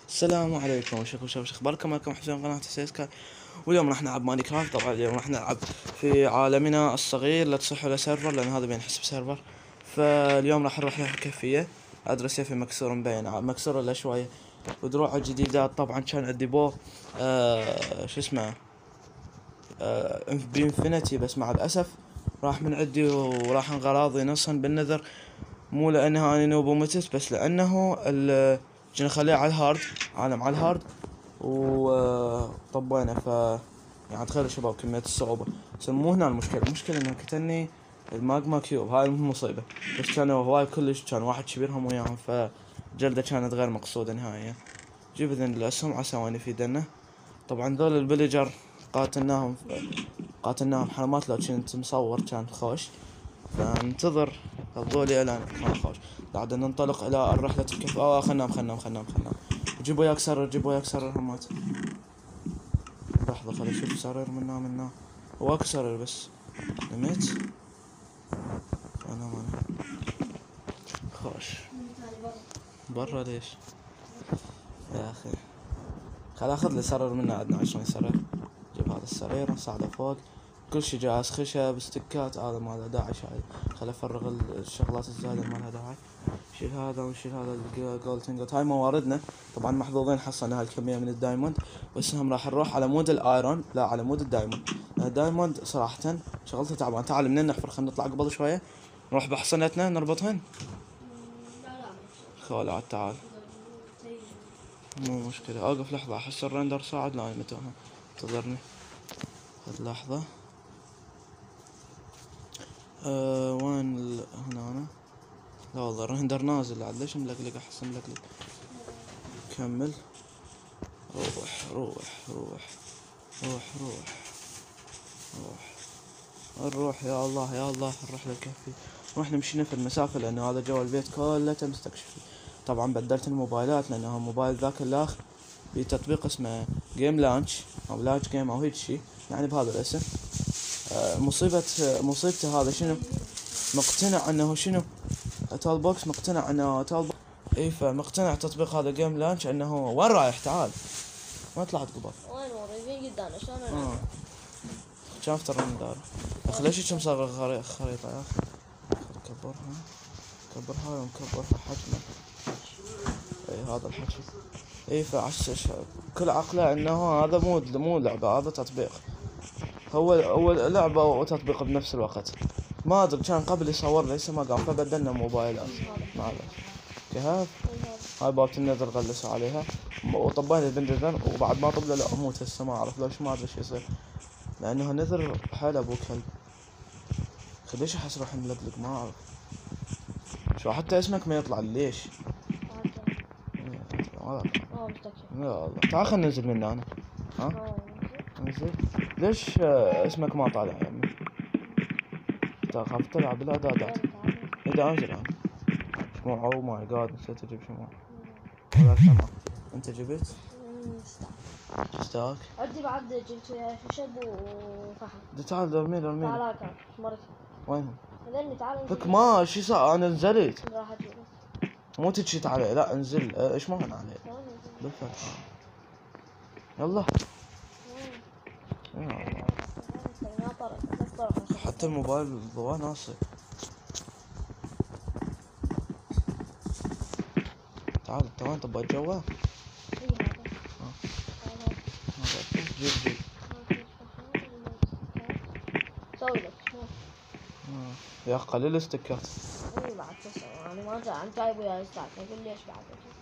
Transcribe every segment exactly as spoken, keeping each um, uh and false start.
السلام عليكم، وشكو شو اخباركم؟ معكم حسين قناة سيسكا. واليوم راح نلعب ماينكرافت. طبعا اليوم راح نلعب في عالمنا الصغير، لا تصح له سيرفر لان هذا بينحسب سيرفر. فاليوم راح نروح للكهفية، ادرس في مكسور مبين مكسور ولا شوية، ودروع الجديدات. طبعا كان عندي بو آه شو اسمه آه بانفينيتي، بس مع الاسف راح من عندي وراح انقراضي نصا بالنذر. مو لانها انا نوب ومتت، بس لانه ال كنا نخليه على الهارد، عالم على الهارد وطبينا. ف يعني تخيلوا شباب كمية الصعوبة. بس مو هنا المشكلة، المشكلة انه كتني الماجما كيوب، هاي المصيبة. بس كانوا هواي كلش، كان واحد كبيرهم وياهم، فجلدة كانت غير مقصودة نهائيا. جيب ذن الاسهم عسى وين يفيدنا. طبعا ذول الفيليجر قاتلناهم قاتلناهم حرمات، لو كنت مصور كان خوش. فننتظر هذولي الان ما خوش. بعد ننطلق الى الرحلة الكهف. اه خلنا نام خلنا نام خلنا نام خلنا نام. جيبوا ياك سرر، جيبوا ياك سرر همات. لحظة خلي اشوف سرر منا منا. هواك سرر بس نميت. انا ما خوش برا ليش يا اخي؟ خل اخذ لي سرر منا، عندنا عشرين سرر. جيب هذا السرير صعده فوق، كل شي جاهز، خشب استكات، هذا ما له داعي شايل. خل افرغ الشغلات الزايدة ما لها داعي. شيل هذا ونشيل هذا الجولد. هاي مواردنا. طبعا محظوظين حصلنا هالكمية من الدايموند، بس هم راح نروح على مود الايرون، لا على مود الدايموند. الدايموند صراحة شغلته تعبان. تعال منين نحفر، خلينا نطلع قبل شوية نروح بحصنتنا نربطهن. خولات تعال، مو مشكلة. اوقف لحظة احس الرندر صاعد. لا متوهم، انتظرني خذ لحظة. أه وين ال... هنا أنا. لا والله الرندر نازل عاد، ليش ملقلق؟ احس ملقلق. كمل. روح روح روح روح روح روح نروح. يا الله يا الله نروح للكهف. نروح نمشي في المسافة لأنه هذا جو البيت كله مستكشف. طبعا بدلت الموبايلات لأنه موبايل ذاك الأخ في تطبيق اسمه جيم لانش أو لاج جيم أو هيك شي، يعني بهذا الاسم. آه مصيبة آه مصيبته هذا شنو؟ مقتنع أنه شنو تال بوكس، مقتنع أنه تال بوكس. إيه فمقتنع تطبيق هذا جيم لانش أنه وين رايح؟ تعال ما طلعت قبل. وين وريني قدامنا شلون انا؟ اه شاف ترى من دار. اخ ليش مصغر خريطة يا اخي؟ كبرها كبرها ومكبرها حجمه. اي هذا الحكي. اي فعشش كل عقله انه هذا مو مو لعبة، هذا تطبيق. هو هو لعبة وتطبيق بنفس الوقت. ما ادري كان قبل يصور لي لسه ما قام، فبدلنا موبايلات. معلش كهف. هاي بابة النذر غلسوا عليها وطبينا البنجر، وبعد ما طبله لا اموت هسه ما اعرف ليش، ما ادري ايش يصير لانه نذر حال ابو كلب. ليش احس روحي ملقلق ما اعرف شو، حتى اسمك ما يطلع ليش. لا والله تعال خلنا ننزل من هنا. ها ننزل. ليش اسمك ما طالع يا عمي؟ خاف تلعب بالاعدادات. اذا انزل انا شموع. او ماي جاد نسيت اجيب شموع ولا شمعة. انت جبت؟ ستاك. عندي بعد جبت خشب وفحم. تعال درمي درمي. تعال كان مرتين. وينهم؟ هذني تعال. لك ما شي صار، انا نزلت. راح اجيب مو تجيت عليه، لا انزل. ايش مهن عليه بالفتح. يلا يا الله. حتى الموبايل ضواه ناصر. تعال انت وين تبغى الجوال؟ جيب جيب سوي لك يا اخي قليل استكات. اي بعد تسوي يعني ما جاء انت جايب وياي استاك يقول ليش بعد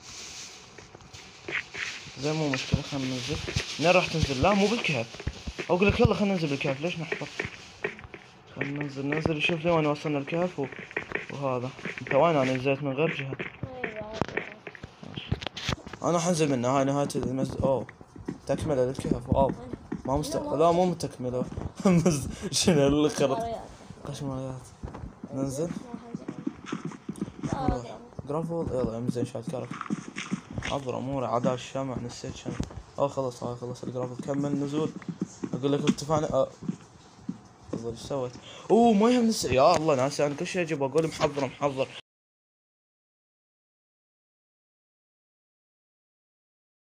زين مو مشكلة. خلينا ننزل. منين راح تنزل؟ لا مو بالكهف. اقول لك يلا خلينا ننزل بالكهف، ليش نحفر؟ خلينا ننزل ننزل شوف لي وين وصلنا الكهف و... وهذا انت وين؟ انا نزلت من غير جهة. انا حنزل منه. هاي نهاية المسجد. اوه تكملة للكهف. اوه ما مست... لا مو متكملة. شنو اللي خرط قشماريات. ننزل جرافول. يلا زين شاد كارك عبر اموري عدا الشمع نسيت شنو. اه خلص هاي خلص الجرافل. كمل نزول. اقول لك ارتفعنا. اه والله ايش سويت؟ اوه ما يهم نس... يا الله ناسي انا كل شيء اجيب اقول محضر محضر.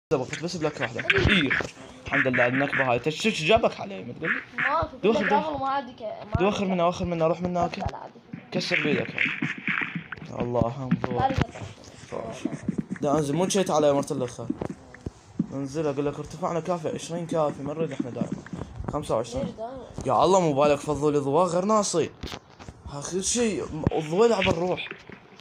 زبطت بس بلك واحدة. إيه الحمد لله النكبة هاي. شفت جابك علي ما تقول لي؟ ما في دوخر كل دوخر. قبل ما عندي ك- ما عندي دوخر ك- منها واخر منها روح منها هاك. لا لا عادي. كسر بيدك هاي. الله هم لا ضوء. لا دا انزل مو شيت على مرت الاخر. انزل اقول لك ارتفعنا كافي عشرين كافي ما نريد احنا دائما خمسة وعشرين. ليش دايما؟ يا الله مو بالك فضوا لي ضوء غير ناصي. اخر شيء الضوء لعب الروح.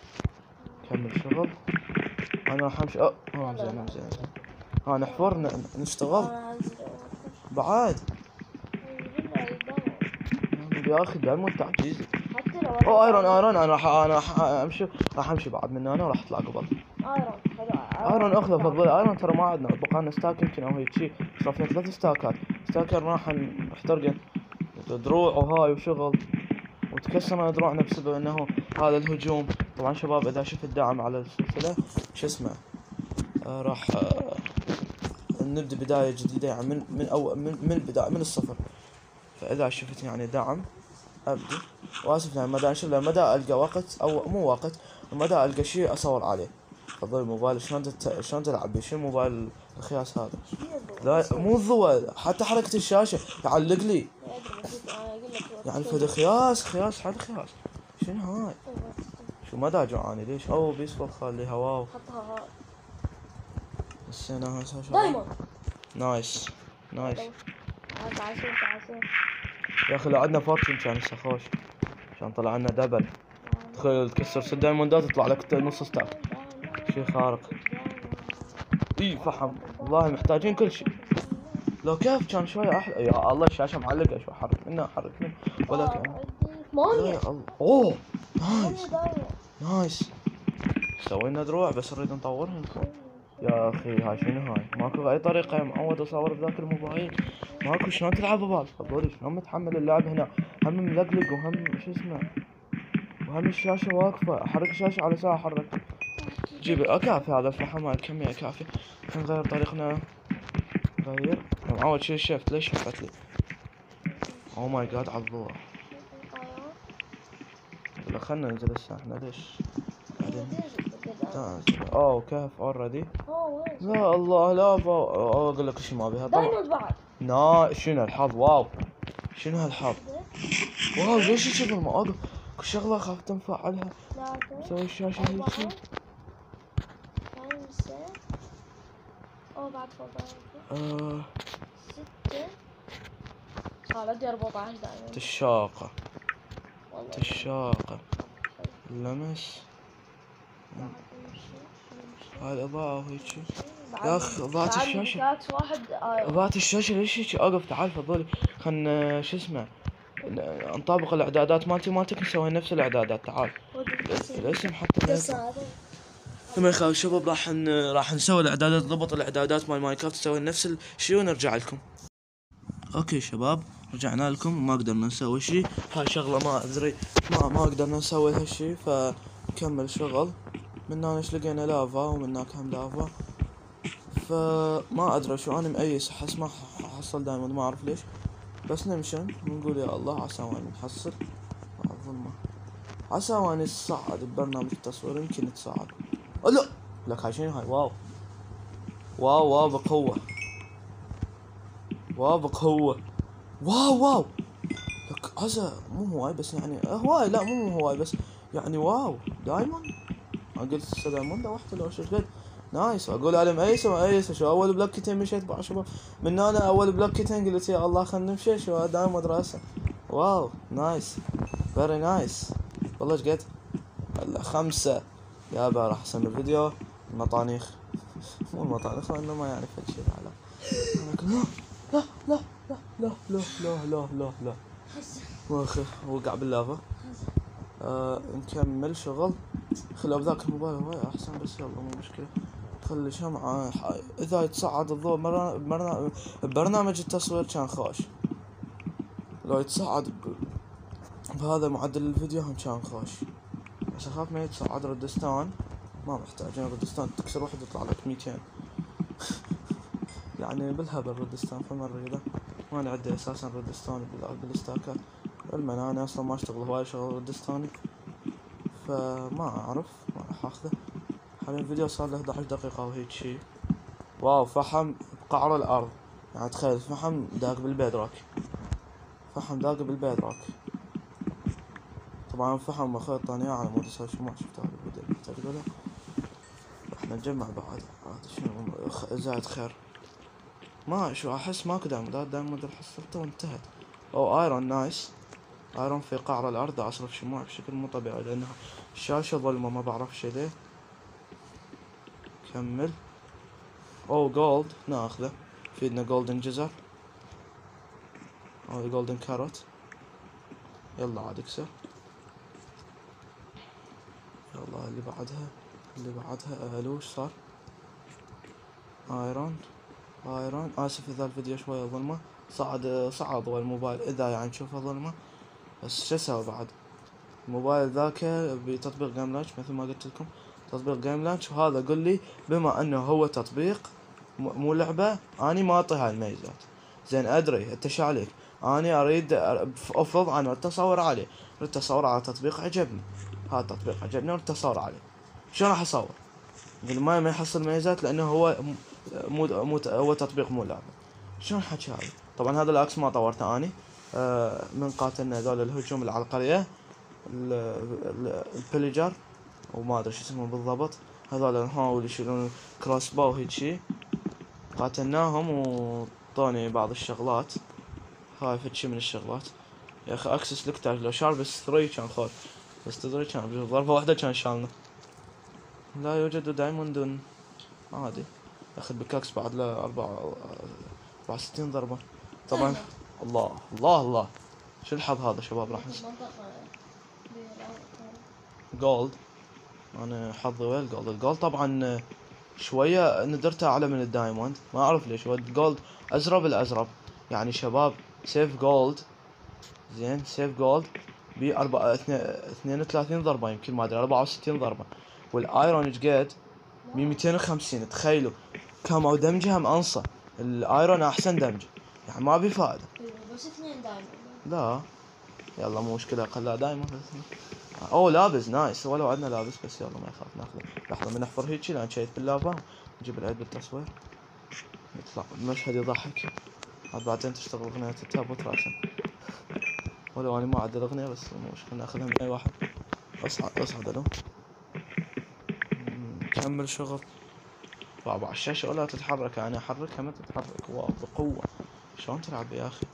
كمل شغل. انا راح امشي. اه اه زين زين. ها نحفر ن- نشتغل أنا أنزل. بعد. بالله يدور. يا اخي دايما تعجيزي. حتى لو اوه ايرون ايرون انا راح انا راح امشي راح امشي بعد من هنا وراح اطلع قبل. ايرون حلو. ايرون اخذه فضل ايرون ترى ما عندنا بقى لنا ستاك يمكن او هيك شيء صرفنا ثلاث ستاكات ستاكر راح نحترق دروع وهاي وشغل وتكسرنا دروعنا بسبب انه هذا الهجوم. طبعا شباب اذا شفت دعم على السلسله شو اسمه آه راح آه نبدا بدايه جديده يعني من من اول من من البدايه من الصفر. فاذا شفت يعني دعم ابدي واسف لما مدى اشوف لما مدى القى وقت او مو وقت مدى القى شيء اصور عليه. فضل الموبايل شلون تت... شلون تلعب بيه؟ شو الموبايل الخياس هذا؟ لا مو الضوء حتى حركة الشاشة يعلق لي يعني فد خياس خياس حد خياس. شنو هاي؟ شو مدى جوعاني ليش؟ اوه بيسبل خليها واو. حطها هاي. السنة هسه شو؟ دايما. نايس نايس. تعال تعال شوف تعال شوف. يا اخي لو عندنا فورتشن كان هسه خوش. كان طلع لنا دبل. تخيل تكسر ست دايموندات يطلع لك نص ستاك. شي خارق. اي فحم والله محتاجين كل شيء. لو كيف كان شوية احلى. يا الله الشاشة معلقة شو احرك منها احرك منها ولكن ثمانية. يا الله اوه نايس دايما. نايس. سوينا دروع بس نريد نطورهم. يا اخي هاي شنو هاي؟ ماكو اي طريقة يا معود اصور بذاك الموبايل؟ ماكو شلون تلعب ببال؟ فضولي شلون متحمل اللعب هنا؟ هم ملقلق وهم شو اسمه وهم الشاشة واقفة احرك الشاشة على ساعة احرك. جيب كافي هذا الفحم هاي الكمية كافية. نغير طريقنا غير معود شيل شفت ليش شفت لي؟ اوه ماي جاد على الضوء. لا خلنا ننزل هسه احنا ليش بعدين ننزل. اوه كهف اوريدي. لا الله لا فا اوه اقول لك شيء ما بيها طبعا. دايموند بعد. نا شنو الحظ واو شنو هالحظ واو ليش الشغل ما اقف كل شغلة اخاف تنفعلها. سوي الشاشة هيك. خمسة. اوه بعد فوق. آه ستة. صار عندي أربعة عشر دايما. تشاقة تشاقة اللمس هاي الإضاءة وهيك شي. يا أخ إضاءة الشاشة كاكس واحد. إضاءة الشاشة ليش هيك أقف تعال فضولي خلنا شو اسمه نطابق الإعدادات مالتي مالتك نسوي نفس الإعدادات تعال الاسم حتى ما يخاف شباب راح ن... راح نسوي الإعدادات ضبط الإعدادات مال ماينكرافت نسوي نفس الشيء ونرجع لكم. اوكي شباب رجعنا لكم ما قدرنا نسوي شيء هاي شغلة ما ادري ما ما قدرنا نسوي هالشيء فنكمل شغل. من هنا لقينا لافا ومن هناك هم لافا فما ادري شو انا مأيس احس ما حصل دايما ما اعرف ليش بس نمشي ونقول يا الله عسى واني نحصل مع الظلمة عسى واني نصعد ببرنامج التصوير يمكن نتصعد. لا لك هاي شنو هاي واو واو واو بقوة واو بقوة واو واو لك هذا مو هواي بس يعني هواي لا مو هواي بس يعني واو دايموند. قلت هسه دايموند واحدة لو شو قد نايس اقول على مأيسة مأيسة شو اول بلوكتين مشيت بقى شباب من انا اول بلوكتين قلت يا الله خلنا نمشي شو دايموند راسه واو نايس فيري نايس والله ايش قد هلا خمسة يابا راح اسوي فيديو المطانيخ مو المطانيخ لانه ما يعرف هالشيء على لا لا لا لا لا لا لا لا لا ما اخي وقع باللافا. آه نكمل شغل خلوا بذاك الموبايل هواي احسن بس يلا مو مشكلة. خلي شمعة اذا يتصعد الضوء مرة برنامج التصوير كان خوش لو يتصعد بهذا معدل الفيديو هم كان خوش بس اخاف ما يتصعد ردستان ما محتاجين ردستان تكسر واحد يطلع لك ميتين يعني بالهبل ردستان فما نريده ما نعده اساسا ردستاني بالاستاكات. المهم انا اصلا ما اشتغل هواي شغل ردستاني فما اعرف ما راح اخذه. حاليا الفيديو صار له احد عشر دقيقة وهيك شي واو فحم بقعر الارض، يعني تخيل فحم داق بالبيدروك، فحم داق بالبيدروك. طبعا فحم اخوي طاني على مود اسوي شو ما شفت هذا الفيديو اللي تقوله. احنا نجمع بعد هذا شنو خ- زايد خير. ما شو احس ماكو دايموند، دايموند اللي حصلته وانتهت. او ايرون نايس، ايرون في قعر الارض اصرف شموع بشكل مو طبيعي لانها الشاشة ظلمة ما بعرف شي ليه. كمل. او جولد ناخذه، فيدنا جولدن جزر او جولدن كاروت. يلا عاد اكسر. يلا اللي بعدها، اللي بعدها الو ايش صار؟ ايرون ايرون اسف اذا الفيديو شوية ظلمة، صعد صعد ضوء الموبايل اذا يعني تشوفه ظلمة، بس شو اسوي بعد؟ الموبايل ذاك بتطبيق جيم لانش مثل ما قلت لكم، تطبيق جيم لانش، وهذا قل لي بما انه هو تطبيق مو لعبة اني ما اعطي هاي الميزات. زين ادري انت شو عليك، اني اريد افرض انا اتصور عليه، اريد اصور على تطبيق عجبني، هذا التطبيق عجبني اريد اصور عليه، شلون راح اصور؟ يقول ما ما يحصل ميزات لانه هو مو مو هو تطبيق مو لعبة. شلون حكي هذا؟ طبعا هذا العكس ما طورته اني. آه من قاتلنا ذول الهجوم اللي على القرية، البليجر وما ادري شو اسمهم بالضبط، هذول نحاول يشيلون كروس باو هيك شي، قاتلناهم وطوني بعض الشغلات، هاي فد شي من الشغلات. يا اخي اكسس لكتاج لو شار بس ثري كان خوف، بس ثري كان ضربة واحدة كان شالنا. لا يوجد دايموند عادي، اخذ بكاكس بعد له أربعة أربعة وستين ضربة طبعا. الله الله الله شو الحظ هذا شباب، راح جولد. انا حظي وين الجولد؟ الجولد طبعا شوية ندرته اعلى من الدايموند، ما اعرف ليش، هو الجولد ازرب الازرب يعني شباب. سيف جولد زين، سيف جولد ب أربعة اثنين وثلاثين ضربة يمكن ما ادري أربعة وستين ضربة، والايرون ايش قد؟ ب مئتين وخمسين. تخيلوا كم دمجها مأنصة، الايرون احسن دمج يعني ما بي فائدة. بس اثنين دايموند. لا يلا مو مشكلة خلها دايموند. اوه لابس نايس، ولو عندنا لابس بس يلا ما يخاف ناخذه. لحظة من نحفر هيجي لان شيت باللافا، نجيب العيد بالتصوير، يطلع المشهد يضحك. عاد بعدين تشتغل اغنية التابوت راسا، ولو انا ما عاد الاغنية بس مو مشكلة ناخذها من اي واحد. اصعد اصعد الو. كمل شغل بابا على الشاشة ولا تتحرك، انا احركها ما تتحرك، واو بقوة. شلون تلعب يا اخي؟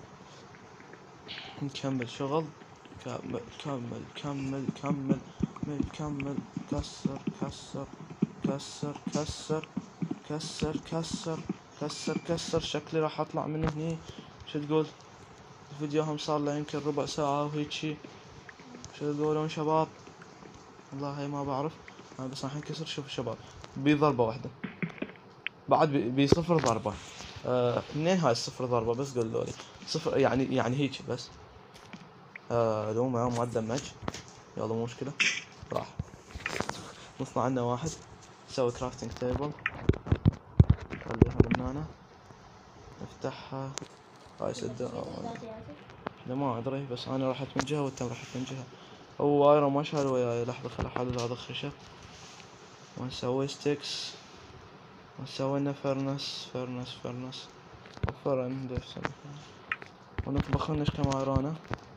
نكمل شغل. كمل كمل كمل كمل كمل كسر كسر كسر كسر كسر كسر كسر كسر. شكلي راح اطلع من هني. شو تقول؟ الفيديو هم صار له يمكن ربع ساعة وهيك شي. شو تقولون شباب؟ والله ما بعرف انا بس راح انكسر. شوف شباب بي ضربة واحدة بعد بي, بي صفر ضربة. آه منين هاي الصفر ضربة؟ بس قولوا لي صفر يعني يعني هيك بس. آه لو ما ما دمج يلا مو مشكلة. راح نصنع عنا واحد، نسوي كرافتنج تيبل، نخليها من هنا، نفتحها. هاي سدة لا ما ادري، بس انا رحت من جهة وانت رحت من جهة. هو ايرون ما شال وياي، لحظة خل احلل هذا الخشب ونسوي ستيكس، ونسوي لنا فرنس فرنس فرنس وفرن دفسن، ونطبخ لنا كم ايرونة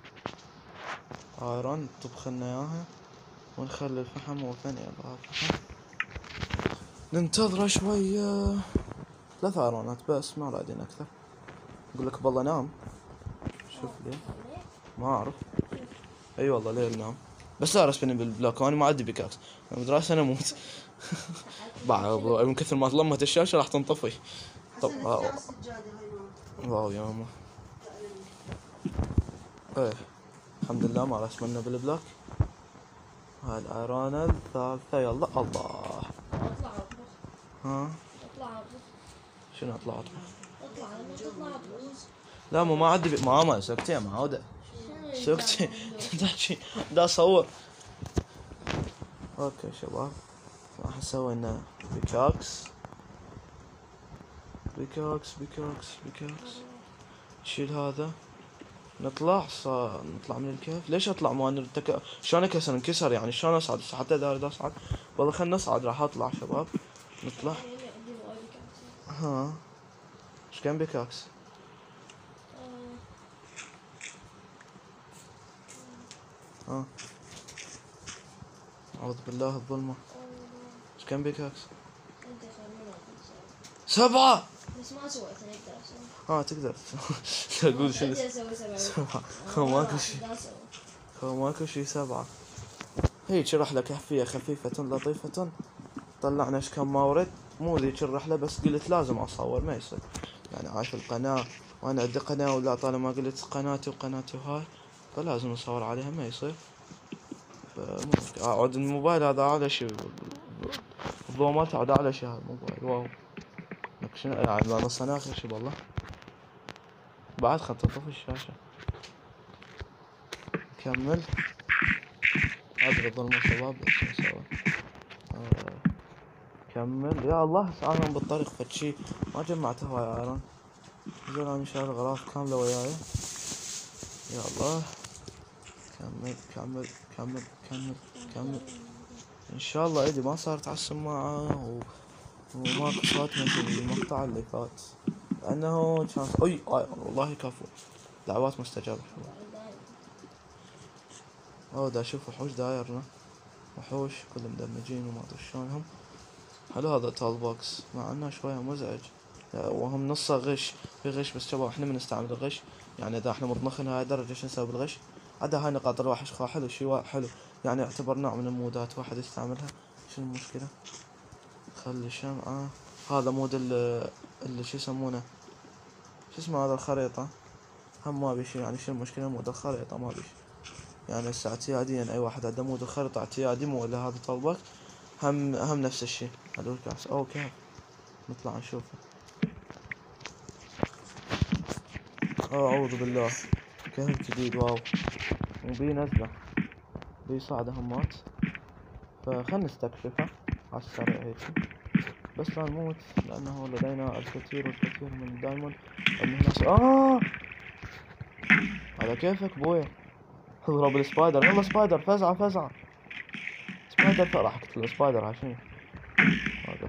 ايرون نطبخ لنا اياها، ونخلي الفحم وثاني يلا الفحم ننتظره شوية. ثلاث ايرونات بس ما بعدين اكثر. اقول لك بالله نام. شوف ليه ما اعرف. اي أيوة والله ليه نام، بس لا رسبني بالبلوك وانا ما عندي بيكاكس، انا مدرسة انا اموت. بعد من كثر ما ظلمت الشاشة راح تنطفي. طب واو واو يا ماما. ايه الحمد لله ما رسمنا بالبلوك. هاي الايرون الثالثة يلا الله. اطلع اطبخ. ها اطلع اطبخ. شنو اطلع اطبخ؟ اطلع اطلع اطبخ. لا مو ما عندي بي... ماما سكتي يا معودة سكتي. تحكي دا اصور. اوكي شباب راح نسوي لنا بيكاكس بيكاكس بيكاكس بيكاكس. نشيل هذا نطلع صار نطلع من الكهف. ليش اطلع ما نرتك... شلون اكسر انكسر يعني شلون اصعد حتى اذا اريد اصعد والله خلنا نصعد. راح اطلع شباب نطلع. ها ايش كان بيكاكس؟ ها اعوذ بالله الظلمة. ايش كان بيكاكس؟ سبعة. بس ما سويت انا اقدر اسوي. اه تقدر تقول شنو اقدر اسوي سبعة. سبعة. آه، ماكو شي أقدر أسوي. ماكو شي سبعة. هيك رحلة كهفية خفيفة لطيفة. طلعنا ايش كم مورد، مو ذيك الرحلة، بس قلت لازم اصور ما يصير يعني عايش القناة وانا عندي قناة ولا طالما قلت قناتي وقناتي وهاي فلازم اصور عليها ما يصير. فممكن اقعد الموبايل هذا على شي الضوء ما تعود على شي هذا الموبايل واو لك شنو يعني نص انا اخر شي والله بعد خلنا تطفي الشاشة. نكمل ادري ظلمة شباب بس شو نسوي. آه. كمل يا الله سألهم بالطريق فتشي ما جمعته هواي ايرون. زين انا شايل غراف كاملة وياي. يا الله كمل كمل كمل كمل كمل. ان شاء الله ايدي ما صارت على السماعة و... وماكو صوت مثل المقطع اللي فات لانه كان اي اي والله كفو دعوات مستجابة. اوه دا اشوف وحوش دايرنا وحوش كلهم مدمجين وما ادري شلونهم. حلو هذا تال بوكس مع انه شوية مزعج وهم نصه غش في غش بس شباب احنا بنستعمل الغش يعني اذا احنا مطنخين هاي الدرجة شو نسوي بالغش. عدا هاي نقاط الوحش خا حلو شي حلو يعني يعتبر نوع من المودات واحد يستعملها. شنو المشكلة؟ خلي شمعة. هذا مود اللي, اللي شو يسمونه شو اسمه هذا الخريطة هم ما بيشي يعني شو المشكلة مود الخريطة ما بيشي يعني هسه اعتياديا اي واحد عنده مود الخريطة اعتيادي مو الا هذا طلبك هم هم نفس الشي. هذا الكاس او كيف نطلع نشوفه. اه اعوذ بالله كهف جديد واو وبي نزله بي صعدة همات فخلنا نستكشفه على السريع هيك بس لا نموت لانه لدينا الكثير والكثير من الدايموند الناس. اه على كيفك بويا اضرب السبايدر يلا سبايدر فزعة فزعة سبايدر راح اقتل السبايدر عشان واقف.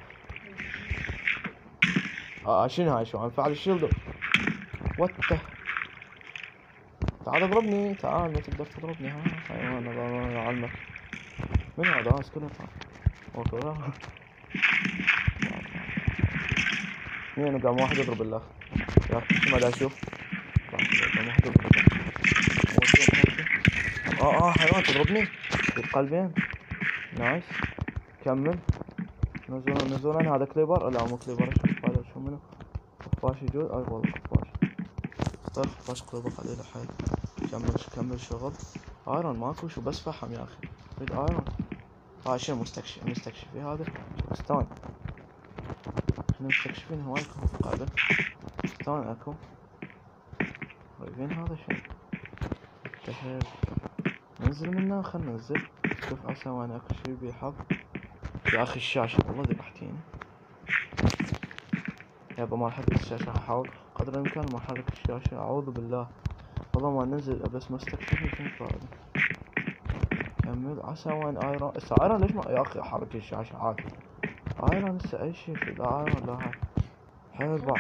اه شنو هاي شو عم فعل الشيلد وته تعال اضربني تعال ما تقدر تضربني ها حيوان الله يعلمك. من هذا اسكلت اوكي مين قام واحد يضرب الله يا اخي ما دا اشوف قام واحد يضرب اه اه حيوان تضربني بالقلبين نايس. كمل نزولا نزولا هذا كليبر لا مو كليبر شو هذا شو منه خفاش يجوز اي والله خفاش اختار خفاش كليبر قليل حيل. كمل كمل شغل ايرون ماكو شو بس فحم يا اخي ريد ايرون. ها شنو مستكشف مستكشفي هذا ستون احنا مستكشفين هواي كهوف قاعدة ستون اكو طيبين هذا شنو تحيل ننزل منه خل ننزل شوف عسى وانا اكو شي بيحظ يا اخي الشاشة والله ذبحتيني يابا ما احرك الشاشة احاول قدر الامكان ما احرك الشاشة اعوذ بالله والله ما ننزل بس مستكشفين شنو فايدة. كمل عسى وين ايرون اسا ايرون ليش ما يا اخي احرك الشاشة عادي ايرون هسه اي شي في لا ايرون لا هاي حيل بعض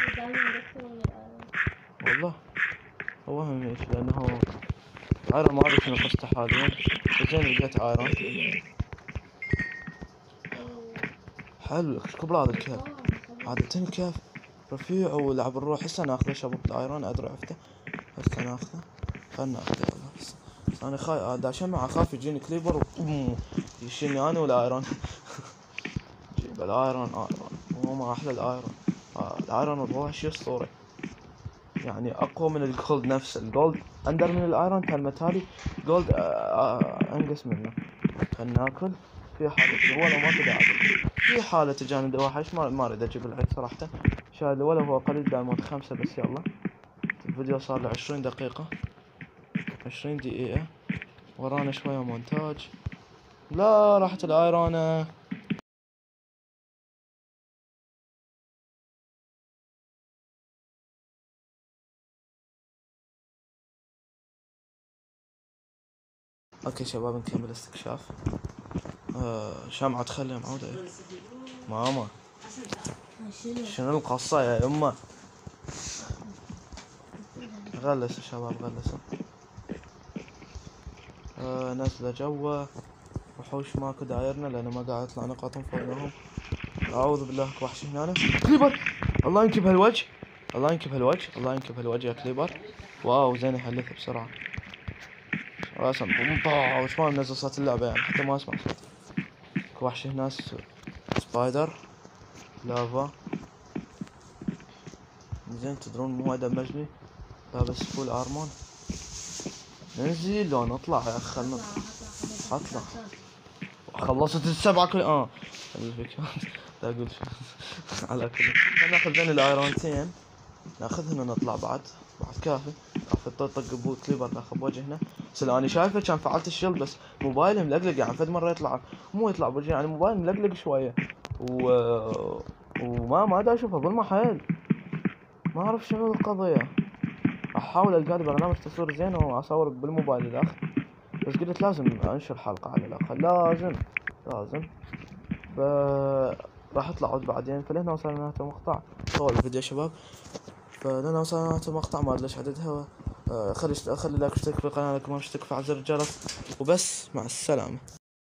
والله هو هم هيك لانه ايرون ما ادري شنو قصته حاليا زين لقيت ايرون حلو كبر هذا الكهف عادة كهف رفيع ولعب الروح هسه ناخذه شباب الايرون ادري عفته هسه ناخذه خلنا ناخذه يلا هسه انا خايف دا شمع اخاف يجيني كليبر يشيني انا ولا ايرون جيب الايرون ايرون هو ما احلى الايرون آه الايرون الروح شي اسطوري يعني اقوى من الجولد نفسه الجولد اندر من الايرون كالمتالي جولد آه آه انقص منه. خلنا ناكل في حالة ولا ما تدعي في حالة تجاند وحش ما ما اريد اجيب العيد صراحة شاهد ولا هو قليل دايموند خمسة بس يلا الفيديو صار له عشرين دقيقة عشرين دقيقة ورانا شوية مونتاج لا راحت الايرونة. اوكي شباب نكمل استكشاف. آه شمعة تخلي معودة ماما شنو؟ شنو القصة يا يمه؟ غلس يا شباب غلسوا. آه نزلة جوا وحوش ماكو دايرنا لأنه ما قاعد يطلع نقاط فوقهم. أعوذ بالله وحش هنا كليبر. الله ينكب هالوجه، الله ينكب هالوجه، الله ينكب هالوجه يا كليبر. واو زين يحلث بسرعة. راسم بومبا وش ما منزل صوت اللعبة يعني حتى ما اسمع صوت. وحش هنا سبايدر لافا. زين تدرون مو دمجني لابس فول ارمون. ننزل لو نطلع يا اخي خلنا اطلع. خلصت السبعة كل اه الفكرة لا اقول على كل خلينا ناخذ بين الايرونتين ناخذهن ونطلع بعد بعد كافي. راح طق بو كليبر ناخذ بوجهنا. بس انا شايفه كان فعلت الشيلد بس موبايلي ملقلق يعني فد مرة يطلع مو يطلع بوجهي يعني موبايل ملقلق شوية و وما ما دا اشوفه ظلمة حيل. ما اعرف شنو القضية. احاول القى لي برنامج تصوير زين واصور بالموبايل الاخ بس قلت لازم انشر حلقة على الاقل لازم لازم. ف راح اطلع بعدين. فلهنا وصلنا لنهاية المقطع. طول الفيديو شباب. فلنا وصلنا لنهاية المقطع ما ادري ايش عددها. خلي خلي لايك واشترك في القناة لكم ما اشترك فعل زر الجرس وبس. مع السلامة.